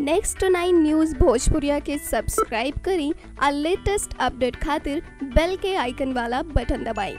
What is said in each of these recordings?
Next 9 news भोजपुरिया के subscribe करी और लेटेस्ट अपडेट खातिर बेल के आइकन वाला बटन दबाएं।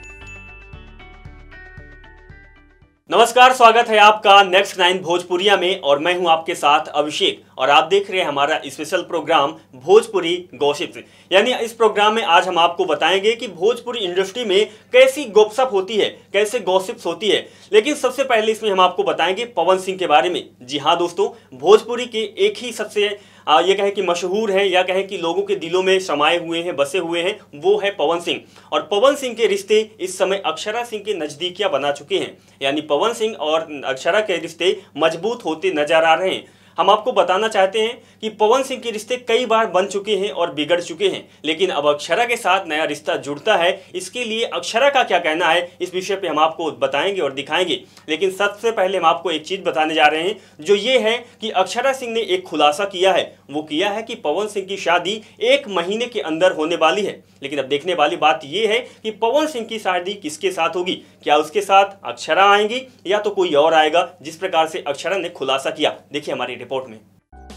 नमस्कार, स्वागत है आपका नेक्स्ट 9 भोजपुरिया में और मैं हूं आपके साथ अभिषेक और आप देख रहे हैं हमारा स्पेशल प्रोग्राम भोजपुरी गॉसिप्स। यानी इस प्रोग्राम में आज हम आपको बताएंगे कि भोजपुरी इंडस्ट्री में कैसी गॉसिप होती है, कैसे गॉसिप्स होती है। लेकिन सबसे पहले इसमें हम आपको बताएंगे पवन सिंह के बारे में। जी हाँ दोस्तों, भोजपुरी के एक ही सबसे ये कहें कि मशहूर है या कहें कि लोगों के दिलों में समाये हुए हैं, बसे हुए हैं, वो है पवन सिंह। और पवन सिंह के रिश्ते इस समय अक्षरा सिंह के नज़दीकियां बना चुके हैं। यानी पवन सिंह और अक्षरा के रिश्ते मजबूत होते नजर आ रहे हैं। हम आपको बताना चाहते हैं कि पवन सिंह के रिश्ते कई बार बन चुके हैं और बिगड़ चुके हैं, लेकिन अब अक्षरा के साथ नया रिश्ता जुड़ता है। इसके लिए अक्षरा का क्या कहना है, इस विषय पे हम आपको बताएंगे और दिखाएंगे। लेकिन सबसे पहले हम आपको एक चीज़ बताने जा रहे हैं, जो ये है कि अक्षरा सिंह ने एक खुलासा किया है। वो किया है कि पवन सिंह की शादी 1 महीने के अंदर होने वाली है। लेकिन अब देखने वाली बात ये है कि पवन सिंह की शादी किसके साथ होगी। क्या उसके साथ अक्षरा आएंगी या तो कोई और आएगा, जिस प्रकार से अक्षरा ने खुलासा किया। देखिए हमारी रिपोर्ट में।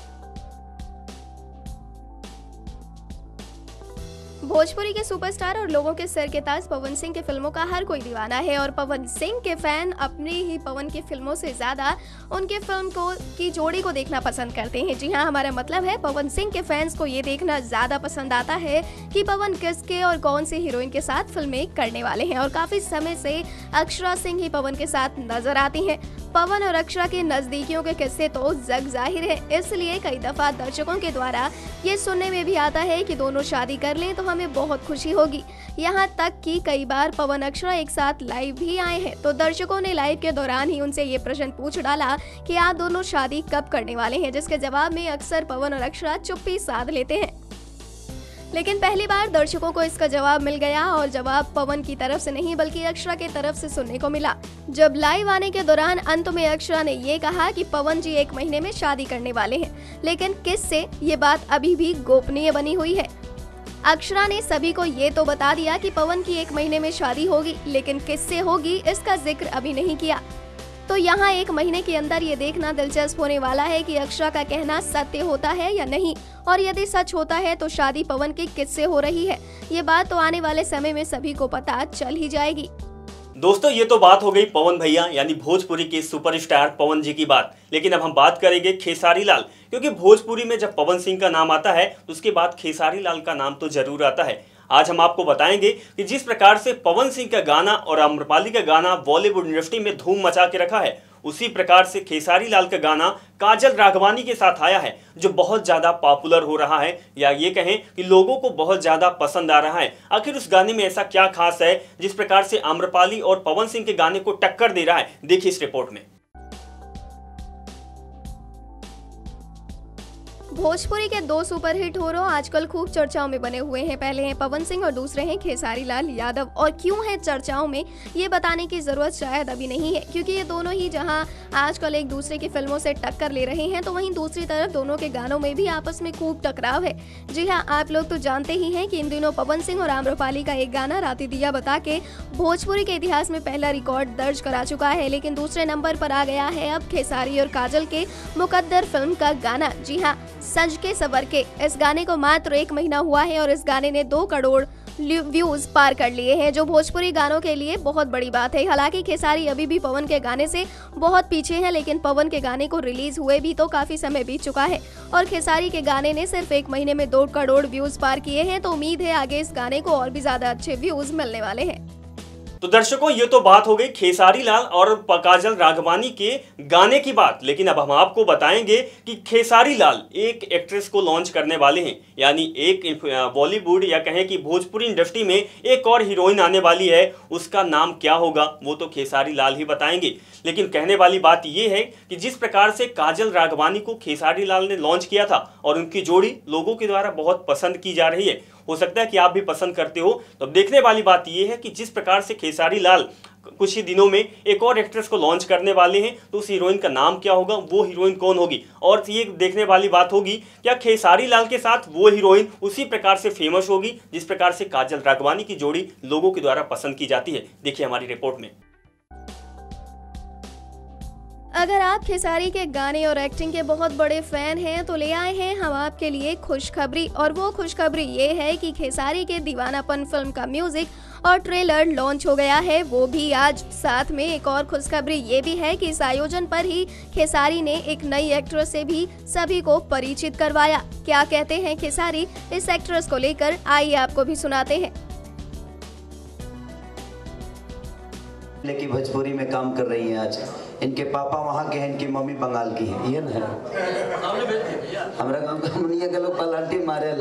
भोजपुरी के सुपरस्टार और लोगों के सर के ताज पवन सिंह के फिल्मों का हर कोई दीवाना है और पवन सिंह के फैन अपनी ही पवन की फिल्मों से ज्यादा उनके फिल्म की जोड़ी को देखना पसंद करते हैं। जी हाँ, हमारा मतलब है पवन सिंह के फैंस को ये देखना ज्यादा पसंद आता है कि पवन किसके और कौन सी हीरोइन के साथ फिल्में करने वाले हैं। और काफी समय से अक्षरा सिंह ही पवन के साथ नजर आती हैं। पवन और अक्षरा के नजदीकियों के किस्से तो जग जाहिर है, इसलिए कई दफा दर्शकों के द्वारा ये सुनने में भी आता है कि दोनों शादी कर लें तो हमें बहुत खुशी होगी। यहाँ तक कि कई बार पवन अक्षरा एक साथ लाइव भी आए हैं, तो दर्शकों ने लाइव के दौरान ही उनसे ये प्रश्न पूछ डाला कि आप दोनों शादी कब करने वाले हैं, जिसके जवाब में अक्सर पवन और अक्षरा चुप्पी साध लेते हैं। लेकिन पहली बार दर्शकों को इसका जवाब मिल गया और जवाब पवन की तरफ से नहीं बल्कि अक्षरा की तरफ से सुनने को मिला। जब लाइव आने के दौरान अंत में अक्षरा ने ये कहा कि पवन जी 1 महीने में शादी करने वाले हैं, लेकिन किससे, ये बात अभी भी गोपनीय बनी हुई है। अक्षरा ने सभी को ये तो बता दिया कि पवन की 1 महीने में शादी होगी, लेकिन किससे होगी इसका जिक्र अभी नहीं किया। तो यहाँ 1 महीने के अंदर ये देखना दिलचस्प होने वाला है कि अक्षरा का कहना सत्य होता है या नहीं, और यदि सच होता है तो शादी पवन की किससे हो रही है। ये बात तो आने वाले समय में सभी को पता चल ही जाएगी। दोस्तों, ये तो बात हो गई पवन भैया यानी भोजपुरी के सुपरस्टार पवन जी की बात। लेकिन अब हम बात करेंगे खेसारी लाल, क्योंकि भोजपुरी में जब पवन सिंह का नाम आता है तो उसके बाद खेसारी लाल का नाम तो जरूर आता है। आज हम आपको बताएंगे कि जिस प्रकार से पवन सिंह का गाना और आम्रपाली का गाना बॉलीवुड इंडस्ट्री में धूम मचा के रखा है, उसी प्रकार से खेसारी लाल का गाना काजल राघवानी के साथ आया है, जो बहुत ज़्यादा पॉपुलर हो रहा है, या ये कहें कि लोगों को बहुत ज़्यादा पसंद आ रहा है। आखिर उस गाने में ऐसा क्या खास है जिस प्रकार से आम्रपाली और पवन सिंह के गाने को टक्कर दे रहा है। देखिए इस रिपोर्ट में। भोजपुरी के 2 सुपरहिट हीरो आजकल खूब चर्चाओं में बने हुए हैं। पहले हैं पवन सिंह और दूसरे हैं खेसारी लाल यादव। और क्यों है चर्चाओं में, ये बताने की जरूरत शायद अभी नहीं है, क्योंकि ये दोनों ही जहां आजकल एक दूसरे की फिल्मों से टक्कर ले रहे हैं, तो वहीं दूसरी तरफ दोनों के गानों में भी आपस में खूब टकराव है। जी हाँ, आप लोग तो जानते ही हैं कि इन दिनों पवन सिंह और आम्रपाली का एक गाना राती दिया बता के भोजपुरी के इतिहास में पहला रिकॉर्ड दर्ज करा चुका है। लेकिन दूसरे नंबर पर आ गया है अब खेसारी और काजल के मुकद्दर फिल्म का गाना। जी हाँ, सज के सवर के। इस गाने को मात्र 1 महीना हुआ है और इस गाने ने 2 करोड़ व्यूज पार कर लिए हैं, जो भोजपुरी गानों के लिए बहुत बड़ी बात है। हालांकि खेसारी अभी भी पवन के गाने से बहुत पीछे हैं, लेकिन पवन के गाने को रिलीज हुए भी तो काफी समय बीत चुका है और खेसारी के गाने ने सिर्फ 1 महीने में 2 करोड़ व्यूज पार किए हैं। तो उम्मीद है आगे इस गाने को और भी ज्यादा अच्छे व्यूज मिलने वाले हैं। तो दर्शकों, ये तो बात हो गई खेसारी लाल और काजल राघवानी के गाने की बात। लेकिन अब हम आपको बताएंगे कि खेसारी लाल एक एक्ट्रेस को लॉन्च करने वाले हैं, यानी एक बॉलीवुड या कहें कि भोजपुरी इंडस्ट्री में एक और हीरोइन आने वाली है। उसका नाम क्या होगा वो तो खेसारी लाल ही बताएंगे। लेकिन कहने वाली बात ये है कि जिस प्रकार से काजल राघवानी को खेसारी लाल ने लॉन्च किया था और उनकी जोड़ी लोगों के द्वारा बहुत पसंद की जा रही है, हो सकता है कि आप भी पसंद करते हो। तो देखने वाली बात यह है कि जिस प्रकार से खेसारी लाल कुछ ही दिनों में एक और एक्ट्रेस को लॉन्च करने वाले हैं, तो उस हीरोइन का नाम क्या होगा, वो हीरोइन कौन होगी। और ये देखने वाली बात होगी क्या खेसारी लाल के साथ वो हीरोइन उसी प्रकार से फेमस होगी जिस प्रकार से काजल राघवानी की जोड़ी लोगों के द्वारा पसंद की जाती है। देखिए हमारी रिपोर्ट में। अगर आप खेसारी के गाने और एक्टिंग के बहुत बड़े फैन हैं तो ले आए हैं हम आपके लिए खुशखबरी। और वो खुशखबरी ये है कि खेसारी के दीवानापन फिल्म का म्यूजिक और ट्रेलर लॉन्च हो गया है, वो भी आज। साथ में एक और खुशखबरी ये भी है कि इस आयोजन पर ही खेसारी ने एक नई एक्ट्रेस से भी सभी को परिचित करवाया। क्या कहते हैं खेसारी इस एक्ट्रेस को लेकर, आइए आपको भी सुनाते हैं। लेकिन भोजपुरी में काम कर रही हैं आज। इनके पापा वहाँ के हैं, इनकी मम्मी बंगाल की है। ये है हमारा गाँव का मुनिया के लोग पलांटी मारेला।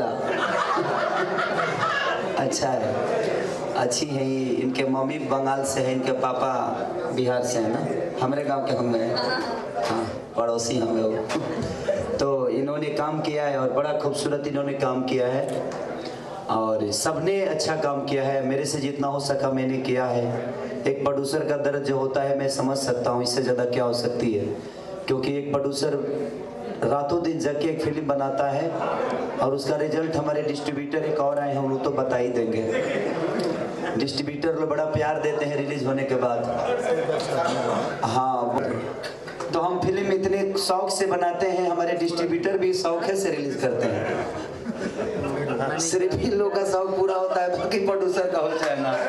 अच्छा है, अच्छी है ये। इनके मम्मी बंगाल से है, इनके पापा बिहार से है ना। हमारे गांव के हम हैं, हाँ पड़ोसी हम लोग। तो इन्होंने काम किया है और बड़ा खूबसूरत इन्होंने काम किया है और सबने अच्छा काम किया है। मेरे से जितना हो सका मैंने किया है। एक प्रोड्यूसर का दर्द जो होता है मैं समझ सकता हूँ, इससे ज़्यादा क्या हो सकती है। क्योंकि एक प्रोड्यूसर रातों दिन जग के एक फिल्म बनाता है और उसका रिजल्ट हमारे डिस्ट्रीब्यूटर एक और आए हैं, वो तो बता ही देंगे। डिस्ट्रीब्यूटर लोग बड़ा प्यार देते हैं रिलीज होने के बाद। हाँ, तो हम फिल्म इतने शौक से बनाते हैं, हमारे डिस्ट्रीब्यूटर भी शौक से रिलीज करते हैं। सिर्फ इन लोगों का शौक पूरा होता है, बाकी प्रोड्यूसर का हो जाए ना।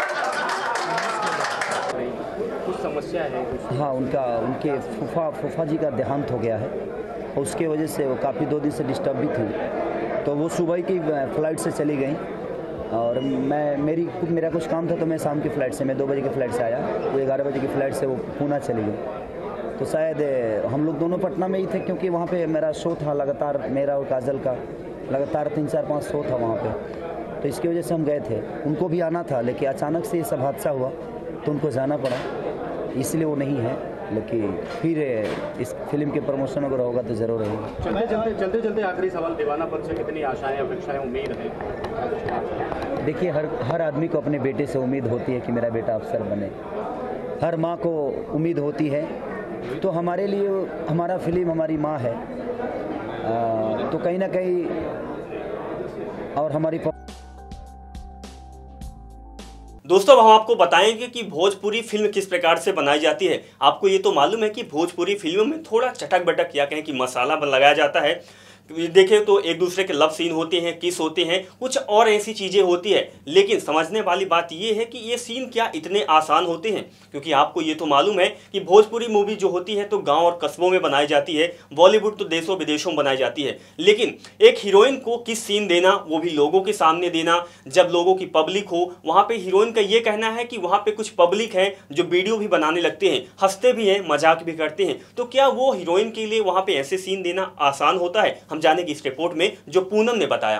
कुछ समस्या है? हाँ, उनके फूफा जी का देहांत हो गया है। उसके वजह से वो काफ़ी 2 दिन से डिस्टर्ब भी थी। तो वो सुबह की फ़्लाइट से चली गई और मेरा कुछ काम था तो मैं शाम की फ़्लाइट से, मैं 2 बजे की फ़्लाइट से आया। वो 11 बजे की फ़्लाइट से वो पूना चली गई। तो शायद हम लोग दोनों पटना में ही थे, क्योंकि वहाँ पे मेरा शो था लगातार, मेरा और काजल का लगातार 3, 4, 5 शो था वहाँ पे। तो इसकी वजह से हम गए थे। उनको भी आना था, लेकिन अचानक से ये सब हादसा हुआ तो उनको जाना पड़ा, इसलिए वो नहीं है। लेकिन फिर इस फिल्म के प्रमोशन अगर होगा तो ज़रूर रहेगा। चलते आखिरी सवाल, दीवानापन से कितनी आशाएं, अपेक्षाएं, उम्मीद है? देखिए, हर आदमी को अपने बेटे से उम्मीद होती है कि मेरा बेटा अफसर बने। हर माँ को उम्मीद होती है। तो हमारे लिए हमारा फिल्म हमारी माँ है। तो कहीं ना कहीं और हमारी दोस्तों, अब हम आपको बताएंगे कि भोजपुरी फिल्म किस प्रकार से बनाई जाती है। आपको ये तो मालूम है कि भोजपुरी फिल्मों में थोड़ा चटक बटक या कहें कि मसाला लगाया जाता है। देखें तो एक दूसरे के लव सीन होते हैं, किस होते हैं, कुछ और ऐसी चीज़ें होती है। लेकिन समझने वाली बात ये है कि ये सीन क्या इतने आसान होते हैं, क्योंकि आपको ये तो मालूम है कि भोजपुरी मूवी जो होती है तो गांव और कस्बों में बनाई जाती है, बॉलीवुड तो देशों विदेशों में बनाई जाती है। लेकिन एक हीरोइन को किस सीन देना, वो भी लोगों के सामने देना, जब लोगों की पब्लिक हो। वहाँ पर हीरोइन का ये कहना है कि वहाँ पर कुछ पब्लिक है जो वीडियो भी बनाने लगते हैं, हंसते भी हैं, मजाक भी करते हैं। तो क्या वो हीरोइन के लिए वहाँ पर ऐसे सीन देना आसान होता है? हम जाने की इस रिपोर्ट में जो पूनम ने बताया।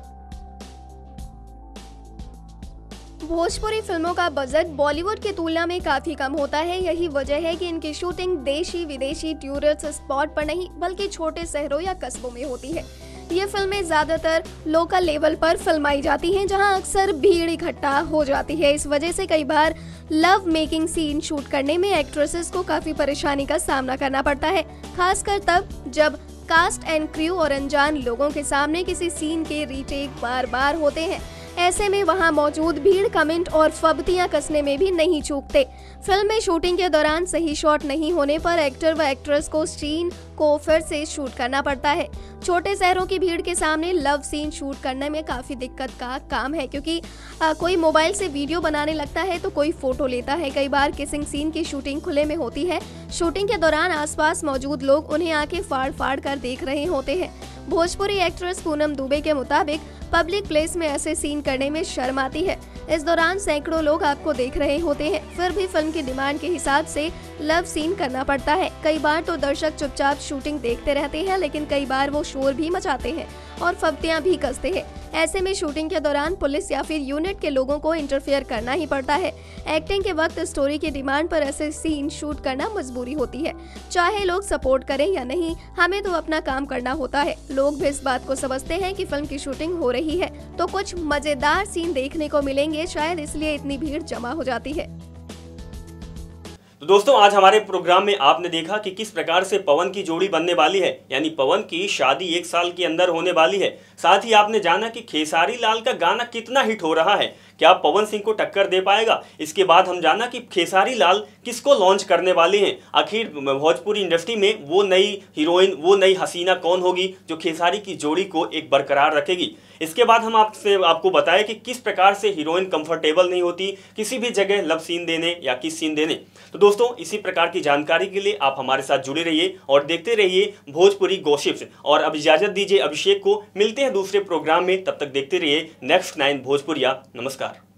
भोजपुरी फिल्मों का बजट बॉलीवुड की तुलना में काफी कम होता है। यही वजह है कि इनकी शूटिंग देशी विदेशी टूरिस्ट स्पॉट पर नहीं बल्कि छोटे शहरों या कस्बों में होती है। ये फिल्में ज्यादातर लोकल लेवल पर फिल्माई जाती हैं, जहां अक्सर भीड़ इकट्ठा हो जाती है। इस वजह से कई बार लव मेकिंग सीन शूट करने में एक्ट्रेसेस को काफी परेशानी का सामना करना पड़ता है, खासकर तब जब कास्ट एंड क्रू और अनजान लोगों के सामने किसी सीन के रीटेक बार बार होते हैं। ऐसे में वहां मौजूद भीड़ कमेंट और फब्तियां कसने में भी नहीं चूकते। फिल्म में शूटिंग के दौरान सही शॉट नहीं होने पर एक्टर व एक्ट्रेस को सीन को फिर से शूट करना पड़ता है। छोटे शहरों की भीड़ के सामने लव सीन शूट करने में काफी दिक्कत का काम है, क्योंकि कोई मोबाइल से वीडियो बनाने लगता है तो कोई फोटो लेता है। कई बार किसिंग सीन की शूटिंग खुले में होती है। शूटिंग के दौरान आसपास मौजूद लोग उन्हें आंखें फाड़ फाड़ कर देख रहे होते हैं। भोजपुरी एक्ट्रेस पूनम दुबे के मुताबिक पब्लिक प्लेस में ऐसे सीन करने में शर्म आती है। इस दौरान सैकड़ों लोग आपको देख रहे होते हैं, फिर भी फिल्म की डिमांड के हिसाब से लव सीन करना पड़ता है। कई बार तो दर्शक चुपचाप शूटिंग देखते रहते हैं, लेकिन कई बार वो शोर भी मचाते हैं और फब्तियां भी कसते हैं। ऐसे में शूटिंग के दौरान पुलिस या फिर यूनिट के लोगों को इंटरफेयर करना ही पड़ता है। एक्टिंग के वक्त स्टोरी की डिमांड पर ऐसे सीन शूट करना मजबूरी होती है। चाहे लोग सपोर्ट करें या नहीं, हमें तो अपना काम करना होता है। लोग भी इस बात को समझते हैं कि फिल्म की शूटिंग हो रही है तो कुछ मजेदार सीन देखने को मिलेंगे, शायद इसलिए इतनी भीड़ जमा हो जाती है। तो दोस्तों, आज हमारे प्रोग्राम में आपने देखा कि किस प्रकार से पवन की जोड़ी बनने वाली है, यानी पवन की शादी 1 साल के अंदर होने वाली है। साथ ही आपने जाना कि खेसारी लाल का गाना कितना हिट हो रहा है। क्या पवन सिंह को टक्कर दे पाएगा? इसके बाद हम जाना कि खेसारी लाल किसको लॉन्च करने वाले हैं। आखिर भोजपुरी इंडस्ट्री में वो नई हीरोइन, वो नई हसीना कौन होगी जो खेसारी की जोड़ी को एक बरकरार रखेगी। इसके बाद हम आपको बताएं कि किस प्रकार से हीरोइन कंफर्टेबल नहीं होती किसी भी जगह लव सीन देने या किस सीन देने। तो दोस्तों, इसी प्रकार की जानकारी के लिए आप हमारे साथ जुड़े रहिए और देखते रहिए भोजपुरी गॉसिप्स। और अब इजाजत दीजिए अभिषेक को, मिलते हैं दूसरे प्रोग्राम में, तब तक देखते रहिए नेक्स्ट 9 भोजपुरिया। नमस्कार।